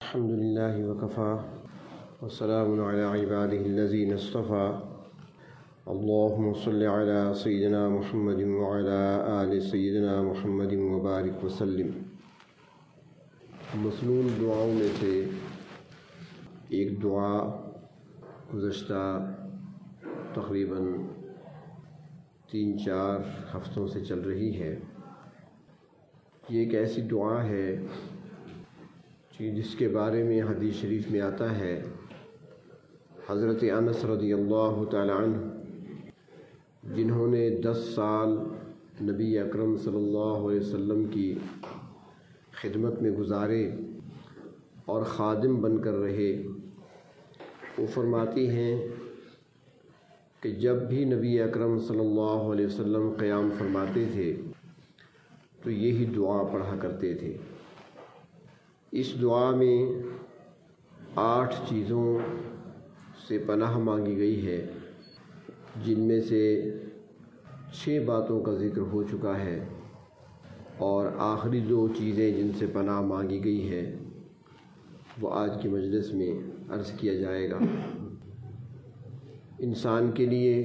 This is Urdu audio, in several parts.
الحمد لله وكفى وسلام على عباده الذين اصطفى اللهم صل على سيدنا محمد وعلى آل سيدنا محمد وبارك وسلم۔ مسنون دعاؤں میں سے ایک دعا گزشتہ تقریباً 3-4 ہفتوں سے چل رہی ہے۔ یہ ایک ایسی دعا ہے جس کے بارے میں حدیث شریف میں آتا ہے، حضرت انس رضی اللہ تعالی عنہ جنہوں نے 10 سال نبی اکرم صلی اللہ علیہ وسلم کی خدمت میں گزارے اور خادم بن کر رہے، وہ فرماتی ہیں کہ جب بھی نبی اکرم صلی اللہ علیہ وسلم قیام فرماتے تھے تو یہی دعا پڑھا کرتے تھے۔ اس دعا میں 8 چیزوں سے پناہ مانگی گئی ہے، جن میں سے 6 باتوں کا ذکر ہو چکا ہے، اور آخری 2 چیزیں جن سے پناہ مانگی گئی ہے وہ آج کی مجلس میں عرض کیا جائے گا۔ انسان کے لیے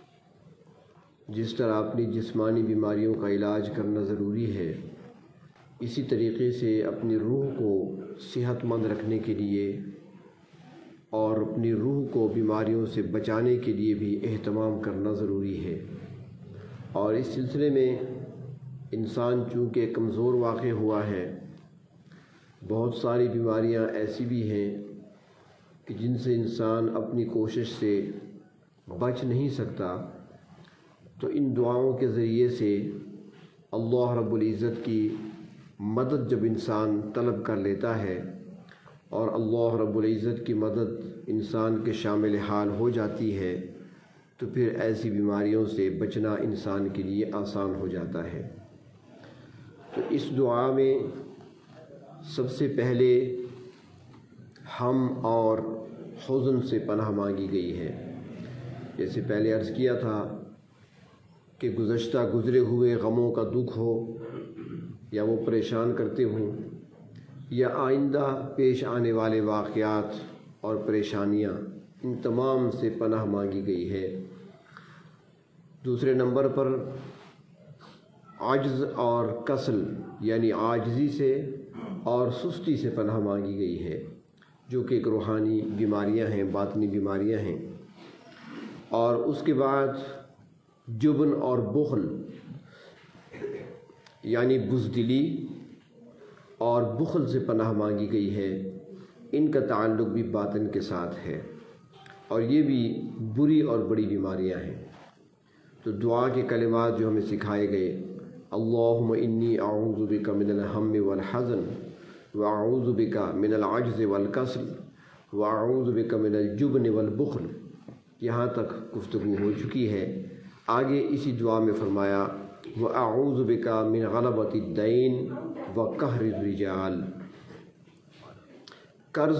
جس طرح اپنی جسمانی بیماریوں کا علاج کرنا ضروری ہے، اسی طریقے سے اپنی روح کو صحت مند رکھنے کے لیے اور اپنی روح کو بیماریوں سے بچانے کے لیے بھی اہتمام کرنا ضروری ہے۔ اور اس سلسلے میں انسان چونکہ کمزور واقع ہوا ہے، بہت ساری بیماریاں ایسی بھی ہیں کہ جن سے انسان اپنی کوشش سے بچ نہیں سکتا، تو ان دعاؤں کے ذریعے سے اللہ رب العزت کی مدد جب انسان طلب کر لیتا ہے اور اللہ رب العزت کی مدد انسان کے شامل حال ہو جاتی ہے، تو پھر ایسی بیماریوں سے بچنا انسان کے لیے آسان ہو جاتا ہے۔ تو اس دعا میں سب سے پہلے ہم اور حزن سے پناہ مانگی گئی ہے۔ جیسے پہلے عرض کیا تھا کہ گزرے ہوئے غموں کا دکھ ہو، یا وہ پریشان کرتے ہوں، یا آئندہ پیش آنے والے واقعات اور پریشانیاں، ان تمام سے پناہ مانگی گئی ہے۔ دوسرے نمبر پر عجز اور کسل، یعنی عاجزی سے اور سستی سے پناہ مانگی گئی ہے، جو کہ ایک روحانی بیماریاں ہیں، باطنی بیماریاں ہیں۔ اور اس کے بعد جبن اور بخل، یعنی بزدلی اور بخل سے پناہ مانگی گئی ہے۔ ان کا تعلق بھی باطن کے ساتھ ہے، اور یہ بھی بری اور بڑی بیماریاں ہیں۔ تو دعا کے کلمات جو ہمیں سکھائے گئے، اللہم انی اعوذ بک من الہم والحزن واعوذ بک من العجز والکسل واعوذ بک من الجبن والبخل، یہاں تک گفتگو ہو چکی ہے۔ آگے اسی دعا میں فرمایا وَأَعُوذُ بِكَ مِنْ غَلَبَةِ الدَّيْنِ وَقَهْرِ الرِّجَالِ، قرض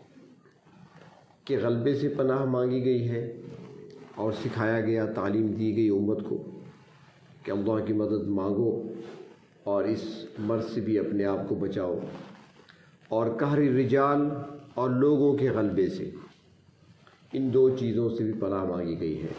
کے غلبے سے پناہ مانگی گئی ہے، اور سکھایا گیا، تعلیم دی گئی امت کو کہ اللہ کی مدد مانگو اور اس مرض سے بھی اپنے آپ کو بچاؤ۔ اور قہر الرجال، اور لوگوں کے غلبے سے، ان 2 چیزوں سے بھی پناہ مانگی گئی ہے۔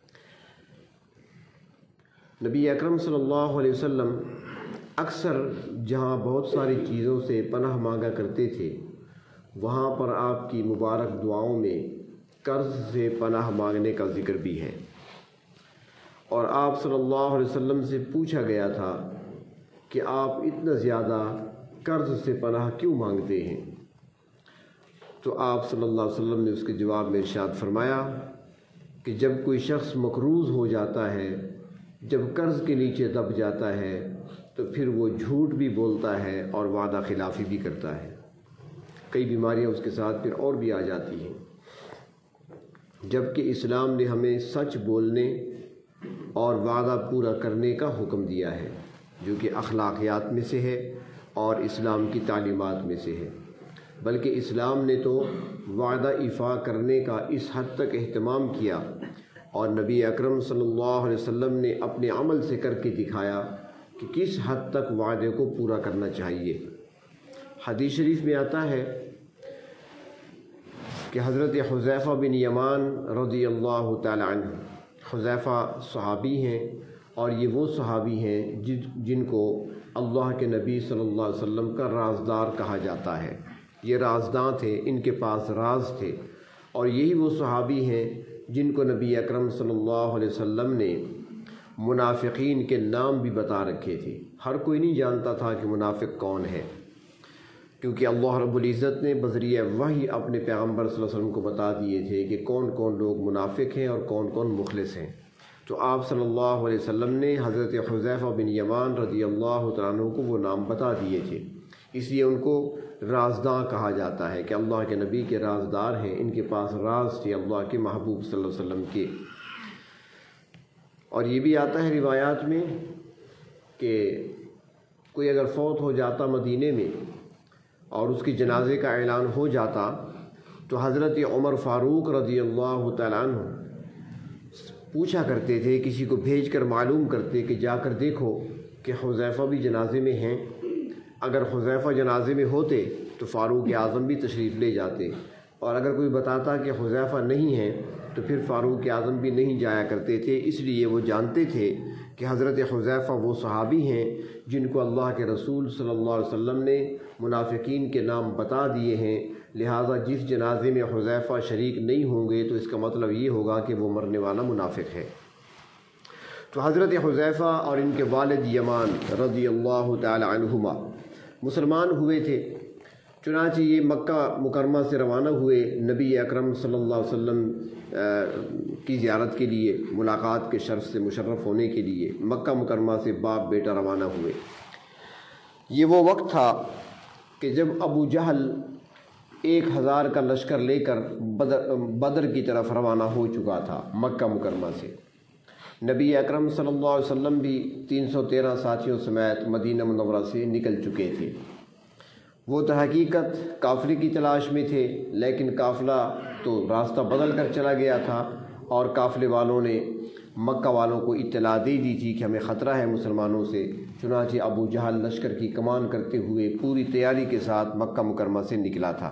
نبی اکرم صلی اللہ علیہ وسلم اکثر جہاں بہت ساری چیزوں سے پناہ مانگا کرتے تھے، وہاں پر آپ کی مبارک دعاؤں میں قرض سے پناہ مانگنے کا ذکر بھی ہے۔ اور آپ صلی اللہ علیہ وسلم سے پوچھا گیا تھا کہ آپ اتنا زیادہ قرض سے پناہ کیوں مانگتے ہیں؟ تو آپ صلی اللہ علیہ وسلم نے اس کے جواب میں ارشاد فرمایا کہ جب کوئی شخص مقروض ہو جاتا ہے، جب قرض کے نیچے دب جاتا ہے، تو پھر وہ جھوٹ بھی بولتا ہے اور وعدہ خلافی بھی کرتا ہے۔ کئی بیماریاں اس کے ساتھ پھر اور بھی آ جاتی ہیں، جبکہ اسلام نے ہمیں سچ بولنے اور وعدہ پورا کرنے کا حکم دیا ہے، جو کہ اخلاقیات میں سے ہے اور اسلام کی تعلیمات میں سے ہے۔ بلکہ اسلام نے تو وعدہ ایفا کرنے کا اس حد تک اہتمام کیا، اور نبی اکرم صلی اللہ علیہ وسلم نے اپنے عمل سے کر کے دکھایا کہ کس حد تک وعدے کو پورا کرنا چاہیے۔ حدیث شریف میں آتا ہے کہ حضرت حذیفہ بن یمان رضی اللہ تعالی عنہ، حذیفہ صحابی ہیں اور یہ وہ صحابی ہیں جن کو اللہ کے نبی صلی اللہ علیہ وسلم کا رازدار کہا جاتا ہے۔ یہ رازداں تھے، ان کے پاس راز تھے، اور یہی وہ صحابی ہیں جن کو نبی اکرم صلی اللہ علیہ وسلم نے منافقین کے نام بھی بتا رکھے تھے۔ ہر کوئی نہیں جانتا تھا کہ منافق کون ہے، کیونکہ اللہ رب العزت نے بذریعہ وحی اپنے پیغمبر صلی اللہ علیہ وسلم کو بتا دیے تھے کہ کون کون لوگ منافق ہیں اور کون کون مخلص ہیں۔ تو آپ صلی اللہ علیہ وسلم نے حضرت حذیفہ بن یمان رضی اللہ تعالیٰ عنہ کو وہ نام بتا دیے تھے، اس لیے ان کو رازداں کہا جاتا ہے کہ اللہ کے نبی کے رازدار ہیں، ان کے پاس راز تھے اللہ کے محبوب صلی اللہ علیہ وسلم کے۔ اور یہ بھی آتا ہے روایات میں کہ کوئی اگر فوت ہو جاتا مدینے میں اور اس کے جنازے کا اعلان ہو جاتا تو حضرت عمر فاروق رضی اللہ تعالیٰ عنہ پوچھا کرتے تھے، کسی کو بھیج کر معلوم کرتے کہ جا کر دیکھو کہ حذیفہ بھی جنازے میں ہیں۔ اگر حذیفہ جنازے میں ہوتے تو فاروق اعظم بھی تشریف لے جاتے، اور اگر کوئی بتاتا کہ حذیفہ نہیں ہیں تو پھر فاروق اعظم بھی نہیں جایا کرتے تھے، اس لیے وہ جانتے تھے کہ حضرت حذیفہ وہ صحابی ہیں جن کو اللہ کے رسول صلی اللہ علیہ وسلم نے منافقین کے نام بتا دیے ہیں، لہٰذا جس جنازے میں حذیفہ شریک نہیں ہوں گے تو اس کا مطلب یہ ہوگا کہ وہ مرنے والا منافق ہے۔ تو حضرت حذیفہ اور ان کے والد یمان رضی اللہ تعالی عنہما مسلمان ہوئے تھے، چنانچہ یہ مکہ مکرمہ سے روانہ ہوئے نبی اکرم صلی اللہ علیہ وسلم کی زیارت کے لیے، ملاقات کے شرف سے مشرف ہونے کے لیے مکہ مکرمہ سے باپ بیٹا روانہ ہوئے۔ یہ وہ وقت تھا کہ جب ابو جہل 1000 کا لشکر لے کر بدر کی طرف روانہ ہو چکا تھا مکہ مکرمہ سے۔ نبی اکرم صلی اللہ علیہ وسلم بھی 313 ساتھیوں سمیت مدینہ منورہ سے نکل چکے تھے۔ وہ تحقیقت قافلے کی تلاش میں تھے، لیکن قافلہ تو راستہ بدل کر چلا گیا تھا، اور قافلے والوں نے مکہ والوں کو اطلاع دے دی تھی کہ ہمیں خطرہ ہے مسلمانوں سے۔ چنانچہ ابو جہل لشکر کی کمان کرتے ہوئے پوری تیاری کے ساتھ مکہ مکرمہ سے نکلا تھا۔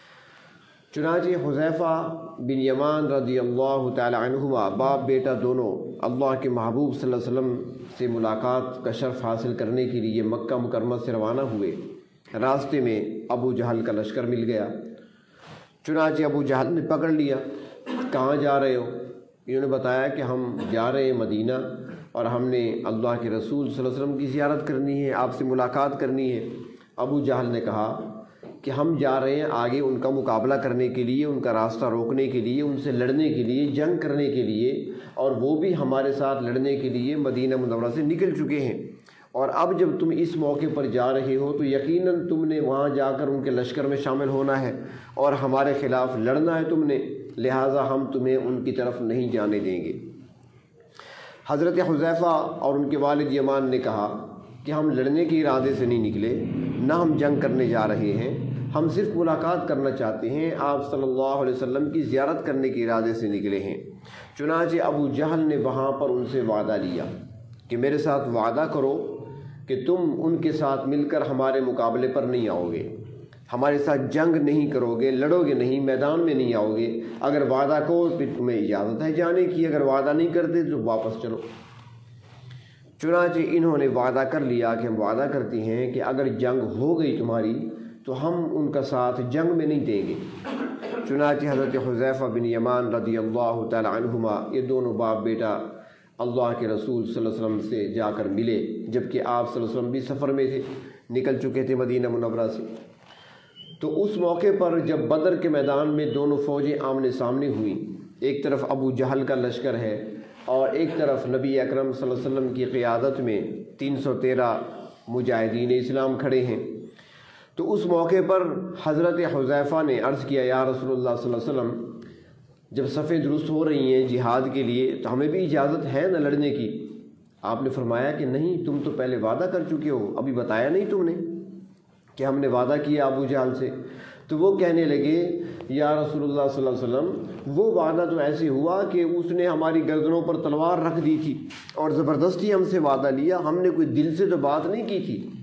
چنانچہ حذیفہ بن یمان رضی اللہ تعالی عنہما باپ بیٹا دونوں اللہ کے محبوب صلی اللہ علیہ وسلم سے ملاقات کا شرف حاصل کرنے کے لیے مکہ مکرمہ سے روانہ ہوئے۔ راستے میں ابو جہل کا لشکر مل گیا، چنانچہ ابو جہل نے پکڑ لیا، کہاں جا رہے ہو؟ انہوں نے بتایا کہ ہم جا رہے ہیں مدینہ، اور ہم نے اللہ کے رسول صلی اللہ علیہ وسلم کی زیارت کرنی ہے، آپ سے ملاقات کرنی ہے۔ ابو جہل نے کہا کہ ہم جا رہے ہیں آگے ان کا مقابلہ کرنے کے لیے، ان کا راستہ روکنے کے لیے، ان سے لڑنے کے لیے، جنگ کرنے کے لیے، اور وہ بھی ہمارے ساتھ لڑنے کے لیے مدینہ منورہ سے نکل چکے ہیں، اور اب جب تم اس موقع پر جا رہے ہو تو یقیناً تم نے وہاں جا کر ان کے لشکر میں شامل ہونا ہے اور ہمارے خلاف لڑنا ہے تم نے، لہٰذا ہم تمہیں ان کی طرف نہیں جانے دیں گے۔ حضرت حذیفہ اور ان کے والد یمان نے کہا کہ ہم لڑنے کے ارادے سے نہیں نکلے، نہ ہم جنگ کرنے جا رہے ہیں، ہم صرف ملاقات کرنا چاہتے ہیں، آپ صلی اللہ علیہ وسلم کی زیارت کرنے کے ارادے سے نکلے ہیں۔ چنانچہ ابو جہل نے وہاں پر ان سے وعدہ لیا کہ میرے ساتھ وعدہ کرو کہ تم ان کے ساتھ مل کر ہمارے مقابلے پر نہیں آؤ گے، ہمارے ساتھ جنگ نہیں کرو گے، لڑو گے نہیں، میدان میں نہیں آؤ گے، اگر وعدہ کرو پھر تمہیں اجازت ہے جانے کی، اگر وعدہ نہیں کرتے تو واپس چلو۔ چنانچہ انہوں نے وعدہ کر لیا کہ ہم وعدہ کرتے ہیں کہ اگر جنگ ہو گئی تمہاری تو ہم ان کا ساتھ جنگ میں نہیں دیں گے۔ چنانچہ حضرت حذیفہ بن یمان رضی اللہ تعالی عنہما یہ دونوں باپ بیٹا اللہ کے رسول صلی اللہ علیہ وسلم سے جا کر ملے، جبکہ آپ صلی اللہ علیہ وسلم بھی سفر میں تھے، نکل چکے تھے مدینہ منورہ سے۔ تو اس موقع پر جب بدر کے میدان میں دونوں فوجیں آمنے سامنے ہوئیں، ایک طرف ابو جہل کا لشکر ہے اور ایک طرف نبی اکرم صلی اللہ علیہ وسلم کی قیادت میں 313 مجاہدین اسلام کھڑے ہیں، تو اس موقع پر حضرت حذیفہ نے عرض کیا، یا رسول اللہ صلی اللہ علیہ وسلم، جب صفیں درست ہو رہی ہیں جہاد کے لیے تو ہمیں بھی اجازت ہے نہ لڑنے کی؟ آپ نے فرمایا کہ نہیں، تم تو پہلے وعدہ کر چکے ہو، ابھی بتایا نہیں تم نے کہ ہم نے وعدہ کیا ابو جہل سے؟ تو وہ کہنے لگے، یا رسول اللہ صلی اللہ علیہ وسلم، وہ وعدہ تو ایسے ہوا کہ اس نے ہماری گردنوں پر تلوار رکھ دی تھی اور زبردستی ہم سے وعدہ لیا، ہم نے کوئی دل سے تو بات نہیں کی تھی۔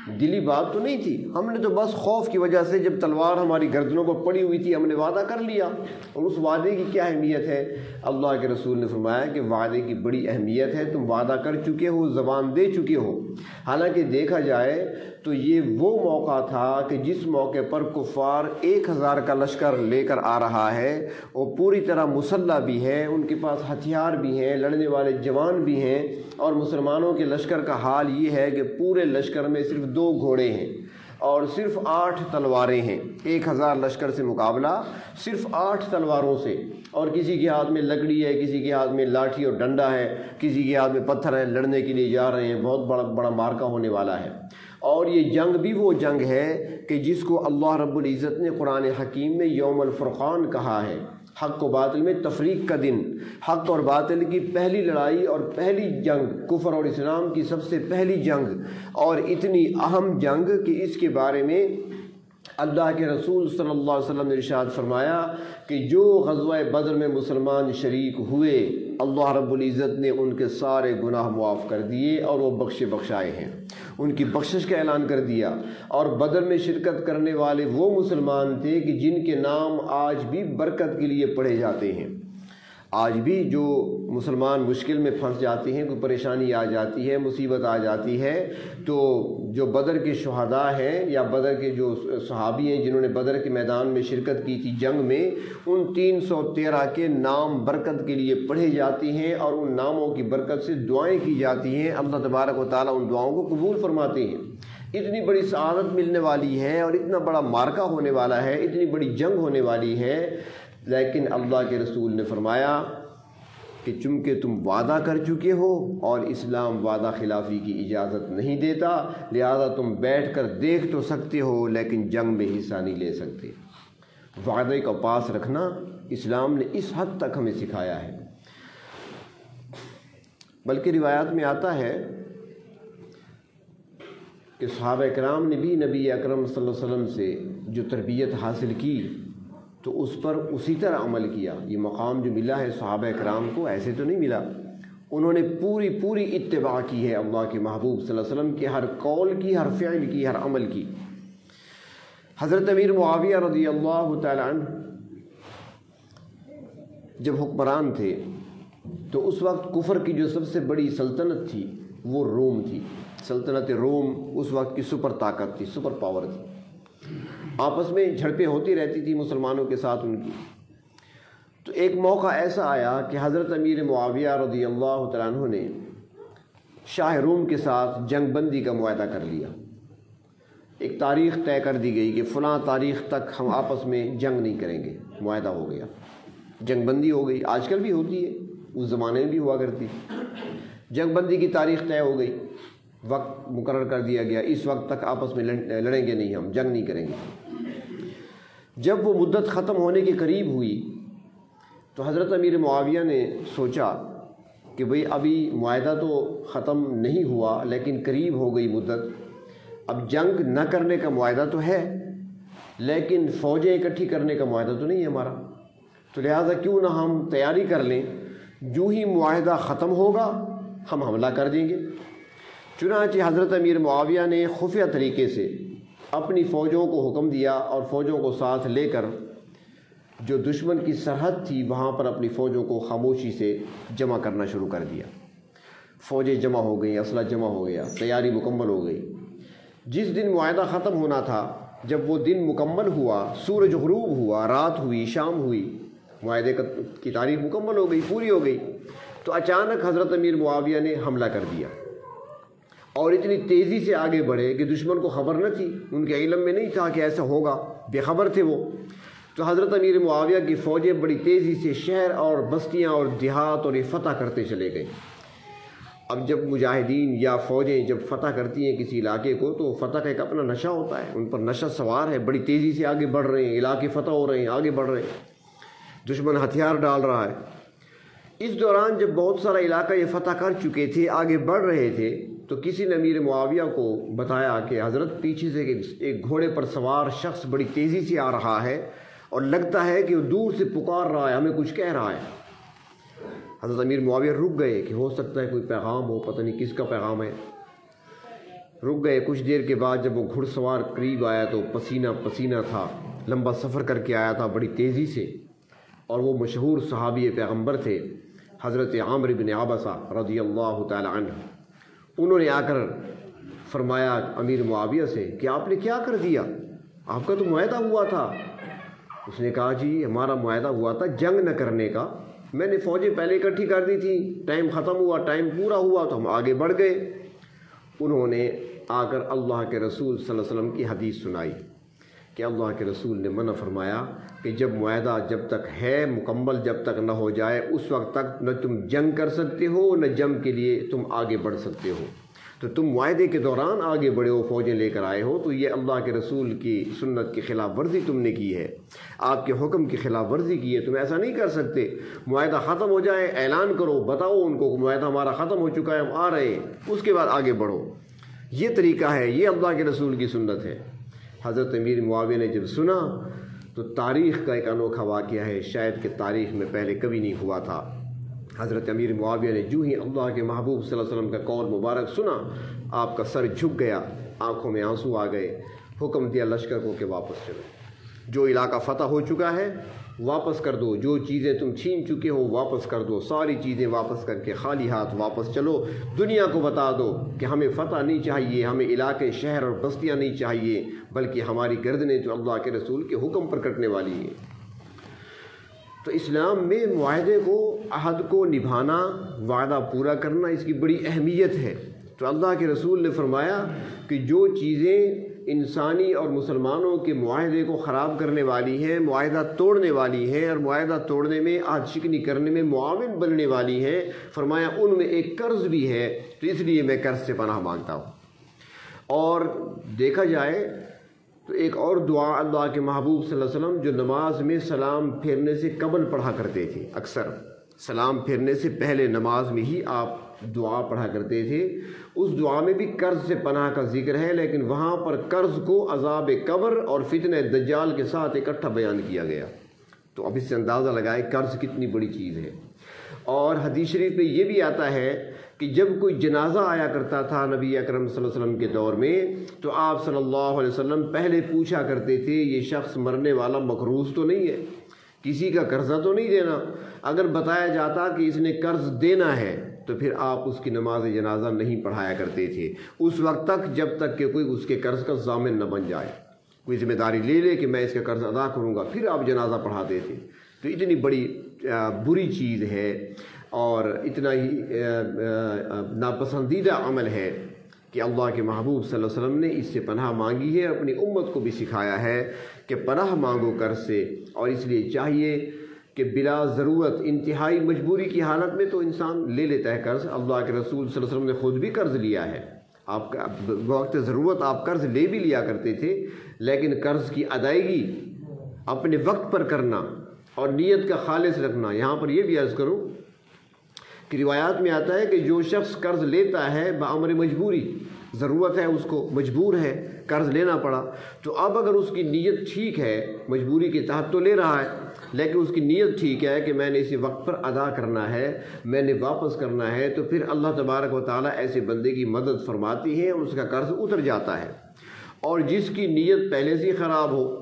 دلی بات تو نہیں تھی، ہم نے تو بس خوف کی وجہ سے جب تلوار ہماری گردنوں پر پڑی ہوئی تھی ہم نے وعدہ کر لیا۔ اور اس وعدے کی کیا اہمیت ہے؟ اللہ کے رسول نے فرمایا کہ وعدے کی بڑی اہمیت ہے، تم وعدہ کر چکے ہو، زبان دے چکے ہو۔ حالانکہ دیکھا جائے تو یہ وہ موقع تھا کہ جس موقع پر کفار 1000 کا لشکر لے کر آ رہا ہے، وہ پوری طرح مسلح بھی ہے، ان کے پاس ہتھیار بھی ہیں، لڑنے والے جوان بھی ہیں، اور مسلمانوں کے لشکر کا حال یہ ہے کہ پورے لشکر میں صرف 2 گھوڑے ہیں اور صرف 8 تلواریں ہیں۔ 1000 لشکر سے مقابلہ صرف 8 تلواروں سے، اور کسی کے ہاتھ میں لکڑی ہے، کسی کے ہاتھ میں لاٹھی اور ڈنڈا ہے، کسی کے ہاتھ میں پتھر ہے، لڑنے کے لیے جا رہے ہیں، بہت بڑا مارکا ہونے والا ہے۔ اور یہ جنگ بھی وہ جنگ ہے کہ جس کو اللہ رب العزت نے قرآن حکیم میں یوم الفرقان کہا ہے، حق و باطل میں تفریق کا دن، حق اور باطل کی پہلی لڑائی اور پہلی جنگ، کفر اور اسلام کی سب سے پہلی جنگ، اور اتنی اہم جنگ کہ اس کے بارے میں اللہ کے رسول صلی اللہ علیہ وسلم نے ارشاد فرمایا کہ جو غزوہ بدر میں مسلمان شریک ہوئے، اللہ رب العزت نے ان کے سارے گناہ معاف کر دیے اور وہ بخشائے ہیں، ان کی بخشش کا اعلان کر دیا۔ اور بدر میں شرکت کرنے والے وہ مسلمان تھے کہ جن کے نام آج بھی برکت کے لیے پڑھے جاتے ہیں۔ آج بھی جو مسلمان مشکل میں پھنس جاتے ہیں، کوئی پریشانی آ جاتی ہے، مصیبت آ جاتی ہے، تو جو بدر کے شہداء ہیں یا بدر کے جو صحابی ہیں جنہوں نے بدر کے میدان میں شرکت کی تھی جنگ میں، ان 313 کے نام برکت کے لیے پڑھے جاتے ہیں اور ان ناموں کی برکت سے دعائیں کی جاتی ہیں۔ اللہ تبارک و تعالیٰ ان دعاؤں کو قبول فرماتے ہیں۔ اتنی بڑی سعادت ملنے والی ہے اور اتنا بڑا مارکا ہونے والا ہے، اتنی بڑی جنگ ہونے والی ہے، لیکن اللہ کے رسول نے فرمایا کہ چونکہ تم وعدہ کر چکے ہو اور اسلام وعدہ خلافی کی اجازت نہیں دیتا، لہذا تم بیٹھ کر دیکھ تو سکتے ہو لیکن جنگ میں حصہ نہیں لے سکتے۔ وعدے کا پاس رکھنا اسلام نے اس حد تک ہمیں سکھایا ہے، بلکہ روایات میں آتا ہے کہ صحابہ کرام نے بھی نبی اکرم صلی اللہ علیہ وسلم سے جو تربیت حاصل کی تو اس پر اسی طرح عمل کیا۔ یہ مقام جو ملا ہے صحابہ کرام کو ایسے تو نہیں ملا، انہوں نے پوری اتباع کی ہے اللہ کے محبوب صلی اللہ علیہ وسلم کے ہر قول کی، ہر فعل کی، ہر عمل کی۔ حضرت امیر معاویہ رضی اللہ تعالی عنہ جب حکمران تھے تو اس وقت کفر کی جو سب سے بڑی سلطنت تھی وہ روم تھی۔ سلطنت روم اس وقت کی سپر طاقت تھی، سپر پاور تھی، آپس میں جھڑپیں ہوتی رہتی تھی مسلمانوں کے ساتھ ان کی۔ تو ایک موقع ایسا آیا کہ حضرت امیر معاویہ رضی اللہ تعالیٰ عنہ نے شاہ روم کے ساتھ جنگ بندی کا معاہدہ کر لیا۔ ایک تاریخ طے کر دی گئی کہ فلاں تاریخ تک ہم آپس میں جنگ نہیں کریں گے، معاہدہ ہو گیا، جنگ بندی ہو گئی۔ آج کل بھی ہوتی ہے، اس زمانے میں بھی ہوا کرتی۔ جنگ بندی کی تاریخ طے ہو گئی، وقت مقرر کر دیا گیا، اس وقت تک آپس میں لڑیں گے نہیں، ہم جنگ نہیں کریں گے۔ جب وہ مدت ختم ہونے کے قریب ہوئی تو حضرت امیر معاویہ نے سوچا کہ بھئی ابھی معاہدہ تو ختم نہیں ہوا لیکن قریب ہو گئی مدت، اب جنگ نہ کرنے کا معاہدہ تو ہے لیکن فوجیں اکٹھی کرنے کا معاہدہ تو نہیں ہے ہمارا، تو لہٰذا کیوں نہ ہم تیاری کر لیں، جو ہی معاہدہ ختم ہوگا ہم حملہ کر دیں گے۔ چنانچہ حضرت امیر معاویہ نے خفیہ طریقے سے اپنی فوجوں کو حکم دیا اور فوجوں کو ساتھ لے کر جو دشمن کی سرحد تھی وہاں پر اپنی فوجوں کو خاموشی سے جمع کرنا شروع کر دیا۔ فوجیں جمع ہو گئیں، اسلحہ جمع ہو گیا، تیاری مکمل ہو گئی۔ جس دن معاہدہ ختم ہونا تھا، جب وہ دن مکمل ہوا، سورج غروب ہوا، رات ہوئی، شام ہوئی، معاہدے کی تاریخ مکمل ہو گئی، پوری ہو گئی، تو اچانک حضرت امیر معاویہ نے حملہ کر دیا اور اتنی تیزی سے آگے بڑھے کہ دشمن کو خبر نہ تھی، ان کے علم میں نہیں تھا کہ ایسا ہوگا، بے خبر تھے وہ۔ تو حضرت امیر معاویہ کی فوجیں بڑی تیزی سے شہر اور بستیاں اور دیہات اور یہ فتح کرتے چلے گئے۔ اب جب مجاہدین یا فوجیں جب فتح کرتی ہیں کسی علاقے کو تو فتح کا ایک اپنا نشہ ہوتا ہے، ان پر نشہ سوار ہے، بڑی تیزی سے آگے بڑھ رہے ہیں، علاقے فتح ہو رہے ہیں، آگے بڑھ رہے ہیں، دشمن ہتھیار ڈال رہا ہے۔ اس دوران جب بہت سارا علاقہ یہ فتح کر چکے تھے، آگے بڑھ رہے تھے، تو کسی نے امیر معاویہ کو بتایا کہ حضرت پیچھے سے ایک گھوڑے پر سوار شخص بڑی تیزی سے آ رہا ہے اور لگتا ہے کہ وہ دور سے پکار رہا ہے، ہمیں کچھ کہہ رہا ہے۔ حضرت امیر معاویہ رک گئے کہ ہو سکتا ہے کوئی پیغام ہو، پتہ نہیں کس کا پیغام ہے۔ رک گئے۔ کچھ دیر کے بعد جب وہ گھڑ سوار قریب آیا تو پسینہ پسینہ تھا، لمبا سفر کر کے آیا تھا بڑی تیزی سے، اور وہ مشہور صحابی پیغمبر تھے حضرت عامر بن عبسہ رضی اللہ تعالی عنہ۔ انہوں نے آ کر فرمایا امیر معاویہ سے کہ آپ نے کیا کر دیا، آپ کا تو معاہدہ ہوا تھا۔ اس نے کہا جی ہمارا معاہدہ ہوا تھا جنگ نہ کرنے کا، میں نے فوجیں پہلے اکٹھی کر دی تھی، ٹائم ختم ہوا، ٹائم پورا ہوا تو ہم آگے بڑھ گئے۔ انہوں نے آ کر اللہ کے رسول صلی اللہ علیہ وسلم کی حدیث سنائی کہ اللہ کے رسول نے منع فرمایا کہ جب معاہدہ جب تک ہے مکمل، جب تک نہ ہو جائے اس وقت تک نہ تم جنگ کر سکتے ہو نہ جنگ کے لیے تم آگے بڑھ سکتے ہو۔ تو تم معاہدے کے دوران آگے بڑھے ہو، فوجیں لے کر آئے ہو، تو یہ اللہ کے رسول کی سنت کی خلاف ورزی تم نے کی ہے، آپ کے حکم کی خلاف ورزی کی ہے۔ تم ایسا نہیں کر سکتے، معاہدہ ختم ہو جائے اعلان کرو، بتاؤ ان کو معاہدہ ہمارا ختم ہو چکا ہے، ہم آ رہے ہیں، اس کے بعد آگے بڑھو۔ یہ طریقہ ہے، یہ اللہ کے رسول کی سنت ہے۔ حضرت امیر معاویہ نے جب سنا تو تاریخ کا ایک انوکھا واقعہ ہے، شاید کہ تاریخ میں پہلے کبھی نہیں ہوا تھا۔ حضرت امیر معاویہ نے جو ہی اللہ کے محبوب صلی اللہ علیہ وسلم کا قول مبارک سنا، آپ کا سر جھک گیا، آنکھوں میں آنسو آ گئے، حکم دیا لشکر کو کہ واپس چلو، جو علاقہ فتح ہو چکا ہے واپس کر دو، جو چیزیں تم چھین چکے ہو واپس کر دو، ساری چیزیں واپس کر کے خالی ہاتھ واپس چلو، دنیا کو بتا دو کہ ہمیں فتح نہیں چاہیے، ہمیں علاقے شہر اور بستیاں نہیں چاہیے، بلکہ ہماری گردنیں تو اللہ کے رسول کے حکم پر کٹنے والی ہیں۔ تو اسلام میں معاہدے کو، عہد کو نبھانا، وعدہ پورا کرنا، اس کی بڑی اہمیت ہے۔ تو اللہ کے رسول نے فرمایا کہ جو چیزیں انسانی اور مسلمانوں کے معاہدے کو خراب کرنے والی ہیں، معاہدہ توڑنے والی ہیں اور معاہدہ توڑنے میں، عہد شکنی کرنے میں معاون بننے والی ہیں، فرمایا ان میں ایک قرض بھی ہے، تو اس لیے میں قرض سے پناہ مانگتا ہوں۔ اور دیکھا جائے تو ایک اور دعا اللہ کے محبوب صلی اللہ علیہ وسلم جو نماز میں سلام پھیرنے سے قبل پڑھا کرتے تھے، اکثر سلام پھیرنے سے پہلے نماز میں ہی آپ دعا پڑھا کرتے تھے، اس دعا میں بھی قرض سے پناہ کا ذکر ہے، لیکن وہاں پر قرض کو عذاب قبر اور فتنہ دجال کے ساتھ اکٹھا بیان کیا گیا۔ تو اب اس سے اندازہ لگائے قرض کتنی بڑی چیز ہے۔ اور حدیث شریف میں یہ بھی آتا ہے کہ جب کوئی جنازہ آیا کرتا تھا نبی اکرم صلی اللہ علیہ وسلم کے دور میں، تو آپ صلی اللہ علیہ وسلم پہلے پوچھا کرتے تھے یہ شخص مرنے والا مقروض تو نہیں ہے، کسی کا قرضہ تو نہیں دینا؟ اگر بتایا جاتا کہ اس نے قرض دینا ہے تو پھر آپ اس کی نماز جنازہ نہیں پڑھایا کرتے تھے اس وقت تک جب تک کہ کوئی اس کے قرض کا ضامن نہ بن جائے، کوئی ذمہ داری لے لے کہ میں اس کا قرض ادا کروں گا، پھر آپ جنازہ پڑھاتے تھے۔ تو اتنی بڑی بری چیز ہے اور اتنا ہی ناپسندیدہ عمل ہے کہ اللہ کے محبوب صلی اللہ علیہ وسلم نے اس سے پناہ مانگی ہے، اپنی امت کو بھی سکھایا ہے کہ پناہ مانگو قرض سے۔ اور اس لیے چاہیے کہ بلا ضرورت، انتہائی مجبوری کی حالت میں تو انسان لے لیتا ہے قرض۔ اللہ کے رسول صلی اللہ علیہ وسلم نے خود بھی قرض لیا ہے، آپ کا وقت ضرورت آپ قرض لے بھی لیا کرتے تھے، لیکن قرض کی ادائیگی اپنے وقت پر کرنا اور نیت کا خالص رکھنا۔ یہاں پر یہ بھی عرض کروں کہ روایات میں آتا ہے کہ جو شخص قرض لیتا ہے بامر مجبوری، ضرورت ہے اس کو، مجبور ہے، قرض لینا پڑا، تو اب اگر اس کی نیت ٹھیک ہے، مجبوری کے تحت تو لے رہا ہے لیکن اس کی نیت ٹھیک ہے کہ میں نے اسی وقت پر ادا کرنا ہے، میں نے واپس کرنا ہے، تو پھر اللہ تبارک و تعالیٰ ایسے بندے کی مدد فرماتی ہے اور اس کا قرض اتر جاتا ہے۔ اور جس کی نیت پہلے سے ہی خراب ہو،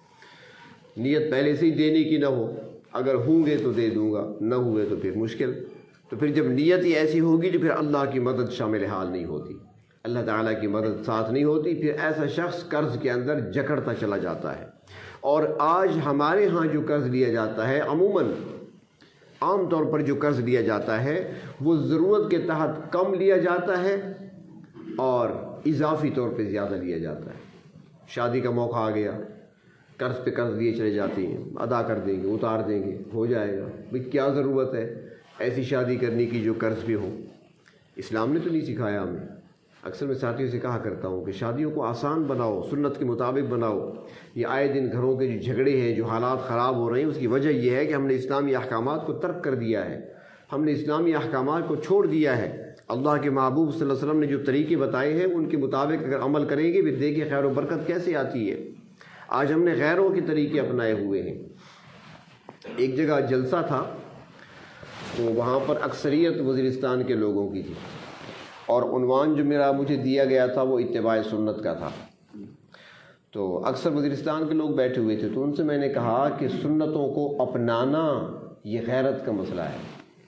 نیت پہلے سے ہی دینے کی نہ ہو، اگر ہوں گے تو دے دوں گا، نہ ہوئے تو پھر مشکل، تو پھر جب نیت ہی ایسی ہوگی تو پھر اللہ کی مدد شامل حال نہیں ہوتی، اللہ تعالیٰ کی مدد ساتھ نہیں ہوتی، پھر ایسا شخص قرض کے اندر جکڑتا چلا جاتا ہے۔ اور آج ہمارے ہاں جو قرض لیا جاتا ہے، عموماً عام طور پر جو قرض لیا جاتا ہے وہ ضرورت کے تحت کم لیا جاتا ہے اور اضافی طور پہ زیادہ لیا جاتا ہے۔ شادی کا موقع آ گیا، قرض پہ قرض لیے چلے جاتے ہیں، ادا کر دیں گے، اتار دیں گے، ہو جائے گا، بھئی کیا ضرورت ہے ایسی شادی کرنے کی جو قرض پہ ہو؟ اسلام نے تو نہیں سکھایا ہمیں۔ اکثر میں ساتھیوں سے کہا کرتا ہوں کہ شادیوں کو آسان بناؤ، سنت کے مطابق بناؤ۔ یہ آئے دن گھروں کے جو جھگڑے ہیں، جو حالات خراب ہو رہے ہیں، اس کی وجہ یہ ہے کہ ہم نے اسلامی احکامات کو ترک کر دیا ہے، ہم نے اسلامی احکامات کو چھوڑ دیا ہے۔ اللہ کے محبوب صلی اللہ علیہ وسلم نے جو طریقے بتائے ہیں ان کے مطابق اگر عمل کریں گے پھر دیکھیں خیر و برکت کیسے آتی ہے۔ آج ہم نے غیروں کے طریقے اپنائے ہوئے ہیں۔ ایک جگہ جلسہ تھا تو وہاں پر اکثریت وزیرستان کے لوگوں کی تھی، اور عنوان جو مجھے دیا گیا تھا وہ اتباع سنت کا تھا۔ تو اکثر وزیرستان کے لوگ بیٹھے ہوئے تھے، تو ان سے میں نے کہا کہ سنتوں کو اپنانا یہ غیرت کا مسئلہ ہے،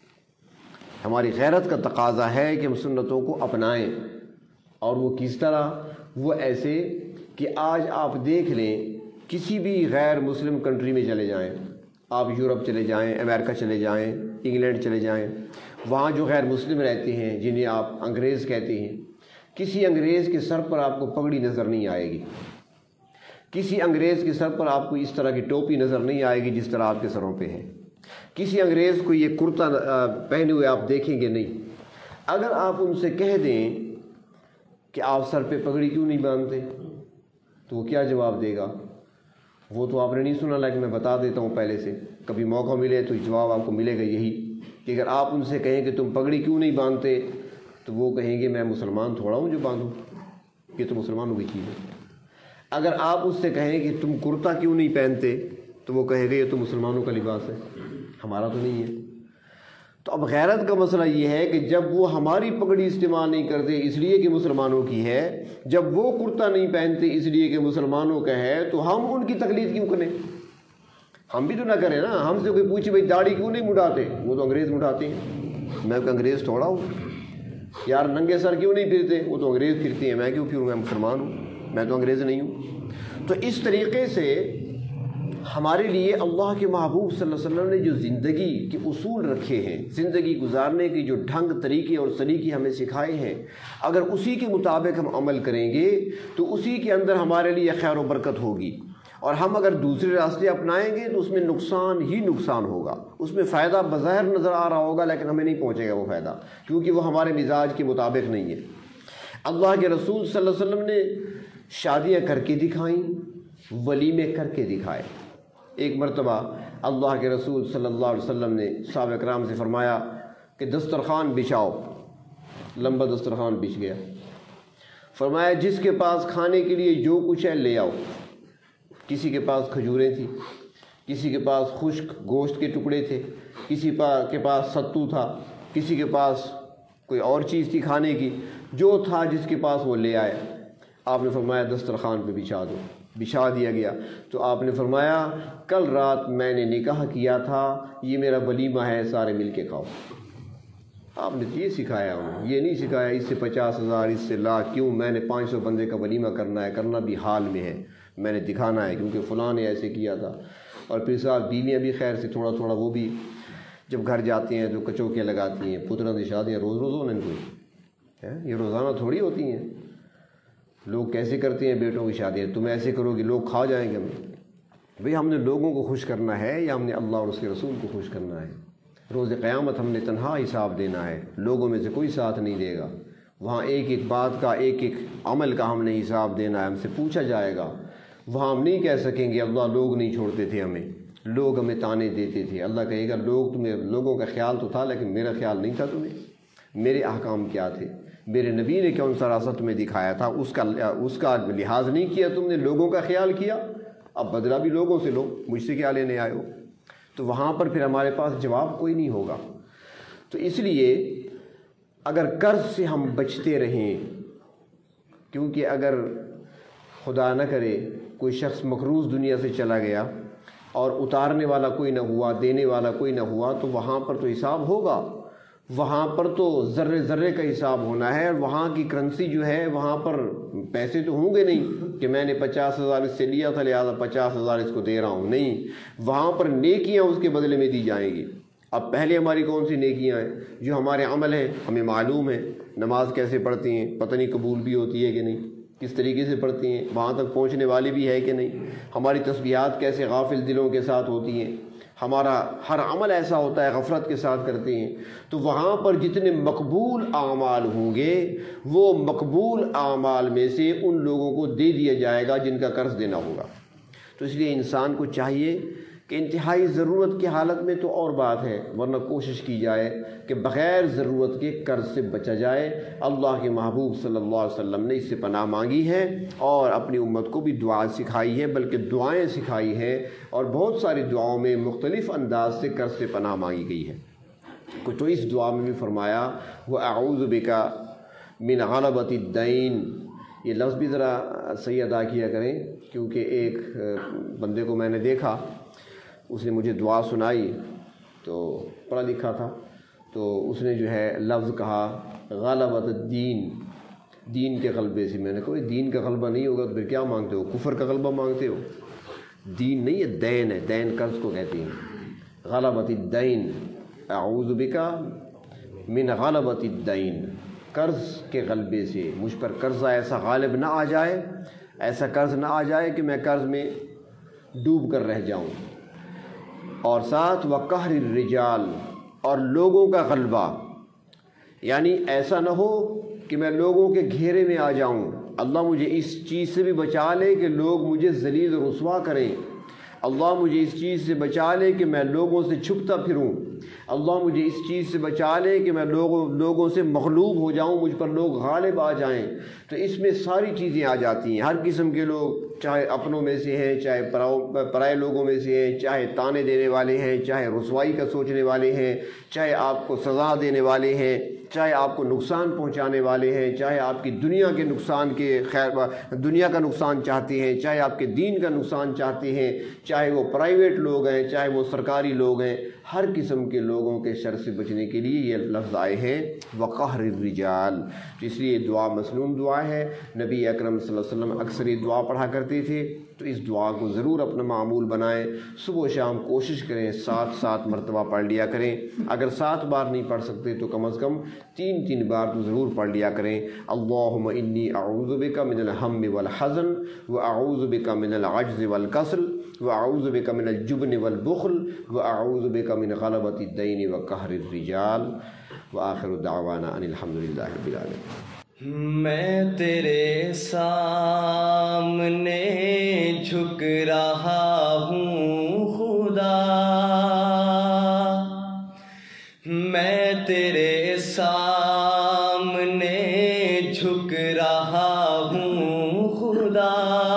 ہماری غیرت کا تقاضا ہے کہ ہم سنتوں کو اپنائیں۔ اور وہ کس طرح؟ وہ ایسے کہ آج آپ دیکھ لیں، کسی بھی غیر مسلم کنٹری میں چلے جائیں، آپ یورپ چلے جائیں، امریکہ چلے جائیں، انگلینڈ چلے جائیں، وہاں جو غیر مسلم رہتے ہیں جنہیں آپ انگریز کہتے ہیں، کسی انگریز کے سر پر آپ کو پگڑی نظر نہیں آئے گی، کسی انگریز کے سر پر آپ کو اس طرح کی ٹوپی نظر نہیں آئے گی جس طرح آپ کے سروں پہ ہے، کسی انگریز کو یہ کرتا پہنے ہوئے آپ دیکھیں گے نہیں۔ اگر آپ ان سے کہہ دیں کہ آپ سر پہ پگڑی کیوں نہیں باندھتے تو وہ کیا جواب دے گا؟ وہ تو آپ نے نہیں سنا، لیکن میں بتا دیتا ہوں پہلے سے، کبھی موقع ملے تو جواب آپ کو ملے گا یہی کہ اگر آپ ان سے کہیں کہ تم پگڑی کیوں نہیں باندھتے تو وہ کہیں گے میں مسلمان تھوڑا ہوں جو باندھوں، یہ تو مسلمانوں کی چیز ہے۔ اگر آپ اس سے کہیں کہ تم کرتا کیوں نہیں پہنتے تو وہ کہے گا یہ تو مسلمانوں کا لباس ہے، ہمارا تو نہیں ہے۔ تو اب غیرت کا مسئلہ یہ ہے کہ جب وہ ہماری پگڑی استعمال نہیں کرتے اس لیے کہ مسلمانوں کی ہے، جب وہ کرتا نہیں پہنتے اس لیے کہ مسلمانوں کا ہے، تو ہم ان کی تقلید کیوں کریں؟ ہم بھی تو نہ کریں نا۔ ہم سے کوئی پوچھے بھائی داڑھی کیوں نہیں مڈاتے، وہ تو انگریز مڈاتے ہیں، میں کوئی انگریز تھوڑا ہوں۔ یار ننگے سر کیوں نہیں پھرتے، وہ تو انگریز پھرتے ہیں، میں کیوں پھروں، میں مسلمان ہوں، میں تو انگریز نہیں ہوں۔ تو اس طریقے سے ہمارے لیے اللہ کے محبوب صلی اللہ علیہ وسلم نے جو زندگی کے اصول رکھے ہیں، زندگی گزارنے کی جو ڈھنگ طریقے اور سلیقے ہمیں سکھائے ہیں، اگر اسی کے مطابق ہم عمل کریں گے تو اسی کے اندر ہمارے لیے خیر و برکت ہوگی۔ اور ہم اگر دوسرے راستے اپنائیں گے تو اس میں نقصان ہی نقصان ہوگا، اس میں فائدہ بظاہر نظر آ رہا ہوگا لیکن ہمیں نہیں پہنچے گا وہ فائدہ، کیونکہ وہ ہمارے مزاج کے مطابق نہیں ہے۔ اللہ کے رسول صلی اللہ علیہ وسلم نے شادیاں کر کے دکھائیں، ولیمے کر کے دکھائے۔ ایک مرتبہ اللہ کے رسول صلی اللہ علیہ وسلم نے صحابہ کرام سے فرمایا کہ دسترخوان بچھاؤ، لمبا دسترخوان بچھ گیا، فرمایا جس کے پاس کھانے کے لیے جو کچھ ہے لے آؤ۔ کسی کے پاس کھجوریں تھیں، کسی کے پاس خشک گوشت کے ٹکڑے تھے، کسی کے پاس ستو تھا، کسی کے پاس کوئی اور چیز تھی کھانے کی، جو تھا جس کے پاس وہ لے آئے۔ آپ نے فرمایا دسترخوان پہ بچھا دو، بچھا دیا گیا۔ تو آپ نے فرمایا کل رات میں نے نکاح کیا تھا، یہ میرا ولیمہ ہے، سارے مل کے کھاؤ۔ آپ نے یہ سکھایا انہیں، یہ نہیں سکھایا اس سے 50,000 اس سے لاکھ کیوں، میں نے 500 بندے کا ولیمہ کرنا ہے، کرنا بھی حال میں ہے، میں نے دکھانا ہے کیونکہ فلاں نے ایسے کیا تھا۔ اور پھر ساتھ بیویاں بھی خیر سے تھوڑا تھوڑا وہ بھی جب گھر جاتی ہیں تو کچوکیاں لگاتی ہیں، پتروں کی شادیاں روز روز ہونے کوئی، یہ روزانہ تھوڑی ہوتی ہیں۔ لوگ کیسے کرتے ہیں بیٹوں کی شادیاں، تم ایسے کرو گے لوگ کھا جائیں گے ہمیں۔ بھئی ہم نے لوگوں کو خوش کرنا ہے یا ہم نے اللہ اور اس کے رسول کو خوش کرنا ہے؟ روز قیامت ہم نے تنہا حساب دینا ہے، لوگوں میں سے کوئی ساتھ نہیں دے گا، وہاں ایک ایک بات کا، ایک ایک عمل کا ہم نے حساب دینا ہے، ہم سے پوچھا جائے گا۔ وہاں ہم نہیں کہہ سکیں گے اللہ لوگ نہیں چھوڑتے تھے ہمیں، لوگ ہمیں تانے دیتے تھے۔ اللہ کہے گا لوگوں کا خیال تو تھا لیکن میرا خیال نہیں تھا تمہیں، میرے احکام کیا تھے، میرے نبی نے کون سا راستہ تمہیں دکھایا تھا، اس کا لحاظ نہیں کیا تم نے، لوگوں کا خیال کیا، اب بدلہ بھی لوگوں سے لو، مجھ سے کیا لینے آئے ہو؟ تو وہاں پر پھر ہمارے پاس جواب کوئی نہیں ہوگا۔ تو اس لیے اگر قرض سے ہم بچتے رہیں، کیونکہ اگر خدا نہ کرے کوئی شخص مقروض دنیا سے چلا گیا اور اتارنے والا کوئی نہ ہوا، دینے والا کوئی نہ ہوا، تو وہاں پر تو حساب ہوگا، وہاں پر تو ذرے ذرے کا حساب ہونا ہے، اور وہاں کی کرنسی جو ہے وہاں پر پیسے تو ہوں گے نہیں کہ میں نے 50,000 اس سے لیا تھا لہٰذا 50,000 اس کو دے رہا ہوں، نہیں، وہاں پر نیکیاں اس کے بدلے میں دی جائیں گی۔ اب پہلے ہماری کون سی نیکیاں ہیں؟ جو ہمارے عمل ہیں، ہمیں معلوم ہے نماز کیسے پڑھتی ہیں، پتہ نہیں قبول بھی ہوتی ہے کہ نہیں، کس طریقے سے پڑھتی ہیں، وہاں تک پہنچنے والی بھی ہے کہ نہیں، ہماری تسبیحات کیسے غافل دلوں کے ساتھ ہوتی ہیں، ہمارا ہر عمل ایسا ہوتا ہے غفلت کے ساتھ کرتے ہیں۔ تو وہاں پر جتنے مقبول اعمال ہوں گے وہ مقبول اعمال میں سے ان لوگوں کو دے دیا جائے گا جن کا قرض دینا ہوگا۔ تو اس لیے انسان کو چاہیے کہ انتہائی ضرورت کی حالت میں تو اور بات ہے، ورنہ کوشش کی جائے کہ بغیر ضرورت کے قرض سے بچا جائے۔ اللہ کے محبوب صلی اللہ علیہ وسلم نے اس سے پناہ مانگی ہے اور اپنی امت کو بھی دعا سکھائی ہے، بلکہ دعائیں سکھائی ہیں، اور بہت ساری دعاؤں میں مختلف انداز سے قرض سے پناہ مانگی گئی ہے۔ تو اس دعا میں بھی فرمایا وَأَعُوذُ بِكَ من غلبۃ الدین، یہ لفظ بھی ذرا صحیح ادا کیا کریں، کیونکہ ایک بندے کو میں نے دیکھا، اس نے مجھے دعا سنائی، تو پڑھا لکھا تھا، تو اس نے جو ہے لفظ کہا غلبۃ الدین، دین کے غلبے سے۔ میں نے کہا دین کا غلبہ نہیں ہوگا تو پھر کیا مانگتے ہو؟ کفر کا غلبہ مانگتے ہو؟ دین نہیں ہے، دین ہے، دین قرض کو کہتے ہیں۔ غلبۃ الدین، اعوذ بک من غلبۃ الدین، قرض کے غلبے سے مجھ پر قرضہ ایسا غالب نہ آ جائے، ایسا قرض نہ آ جائے کہ میں قرض میں ڈوب کر رہ جاؤں۔ اور ساتھ وقہر الرجال، اور لوگوں کا غلبہ، یعنی ایسا نہ ہو کہ میں لوگوں کے گھیرے میں آ جاؤں۔ اللہ مجھے اس چیز سے بھی بچا لے کہ لوگ مجھے ذلیل و رسوا کریں، اللہ مجھے اس چیز سے بچا لے کہ میں لوگوں سے چھپتا پھروں، اللہ مجھے اس چیز سے بچا لے کہ میں لوگوں سے مغلوب ہو جاؤں، مجھ پر لوگ غالب آ جائیں۔ تو اس میں ساری چیزیں آ جاتی ہیں، ہر قسم کے لوگ، چاہے اپنوں میں سے ہیں، چاہے پرائے لوگوں میں سے ہیں، چاہے تانے دینے والے ہیں، چاہے رسوائی کا سوچنے والے ہیں، چاہے آپ کو سزا دینے والے ہیں، چاہے آپ کو نقصان پہنچانے والے ہیں، چاہے آپ کی دنیا کے نقصان کے دنیا کا نقصان چاہتے ہیں، چاہے آپ کے دین کا نقصان چاہتے ہیں، چاہے وہ پرائیویٹ لوگ ہیں، چاہے وہ سرکاری لوگ ہیں، ہر قسم کے لوگوں کے شر سے بچنے کے لیے یہ لفظ آئے ہیں وقہر الرجال۔ اس لیے دعا مسنون دعا ہے، نبی اکرم صلی اللہ علیہ وسلم اکثر یہ دعا پڑھا کرتے تھے، تو اس دعا کو ضرور اپنا معمول بنائیں، صبح و شام کوشش کریں 7 مرتبہ پڑھ لیا کریں، اگر 7 بار نہیں پڑھ سکتے تو کم از کم 3 بار تو ضرور پڑھ لیا کریں۔ اللہم انی اعوذ بک من الہم والحزن واعوذ بک من العجز والکسل واعوذ بک من الجبن والبخل واعوذ بک من غلبۃ الدین وقہر الرجال، وآخر دعوانا ان الحمدللہ رب العالمین۔ میں تیرے سامنے جھک رہا ہوں خدا، میں تیرے سامنے جھک رہا ہوں خدا،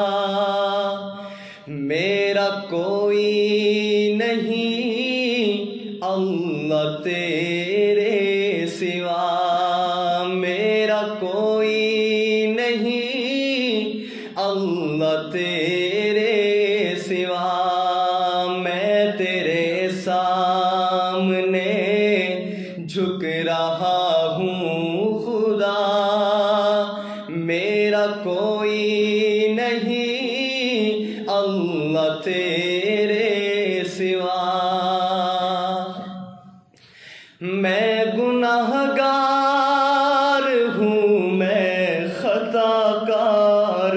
میرا کوئی نہیں اللہ تیرے سوا، میرا کوئی نہیں اللہ تیرے سوا، میں تیرے سامنے جھک رہا ہوں خدا، میرا کوئی نہیں اللہ تیرے سوا، میں گناہ گار ہوں، میں خطا کار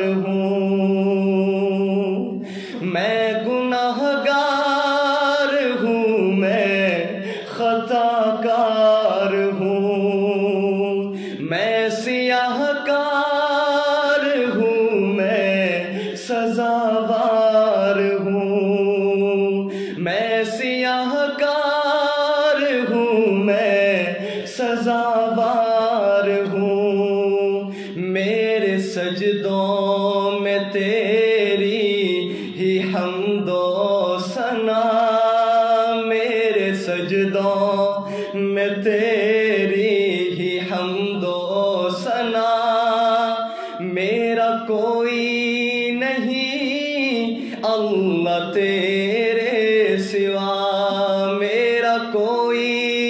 ہوں، میں گناہ گار ہوں، میں خطا کار ہوں، میں سیاہ کار ہوں، میں سزاوار ہوں، میں سیاہ کار ہوں، میں سزاوار ہوں، میرے سجدوں میں تیری ہی حمد و ثنا، میرے سجدوں میں تیری ہی حمد و ثنا، میرا کوئی نہیں اللہ تیرے سوا، میرا کوئی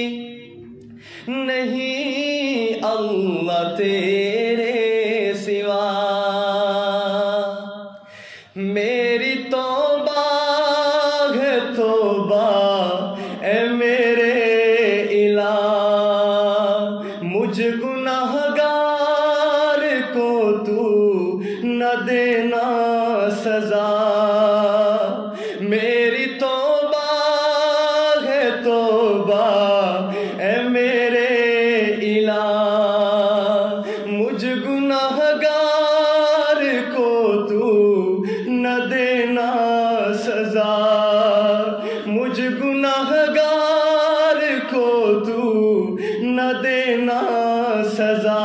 نہیں اللہ تیرے سوا، میری توبہ ہے توبہ اے میرے الہ، مجھ گناہ گار کو تو نہ دینا سزا، میری توبہ ہے توبہ اے میرے الہ، مجھ گناہ گار کو تو نہ دینا سزا، مجھ گناہ گار کو تو نہ دینا سزا،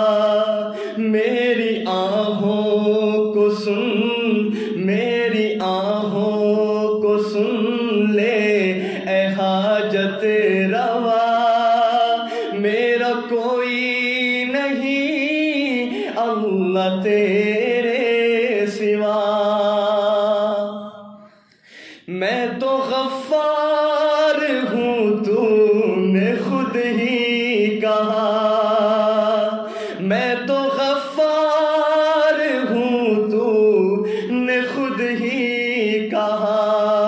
میری آہوں کو سن، میری آہوں کو سن لے اے حاجت روا، میرا کوئی نہیں تو غفار ہوں تو نے خود ہی کہا، میں تو غفار ہوں تو نے خود ہی کہا،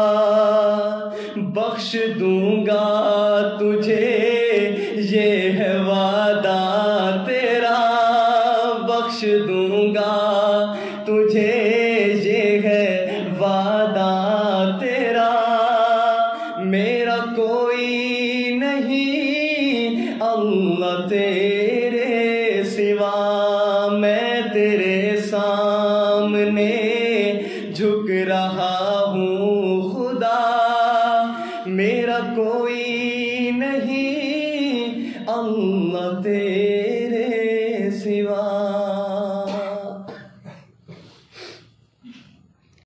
بخش دوں گا تجھے یہ ہے وعدہ تیرا، بخش دوں گا تجھے یہ ہے وعدہ تیرا، میرا کوئی نہیں اللہ تیرے سوا، میں تیرے سامنے جھک رہا ہوں